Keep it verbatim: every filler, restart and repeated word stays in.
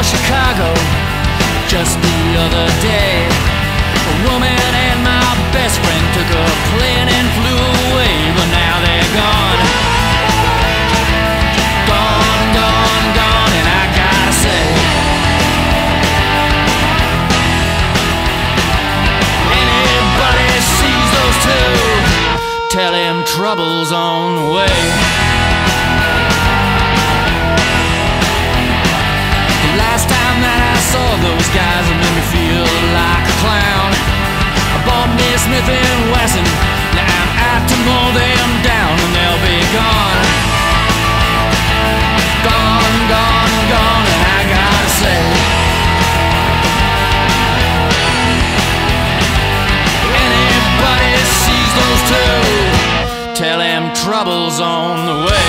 Chicago just the other day. A woman and my best friend took a plane and flew away, but now they're gone. Gone, gone, gone, and I gotta say, anybody sees those two, tell him trouble's on the way. Last time that I saw those guys, it made me feel like a clown. I bought me a Smith and Wesson, now I'm out to mow them down, and they'll be gone. Gone, gone, gone, and I gotta say, anybody sees those two, tell him trouble's on the way.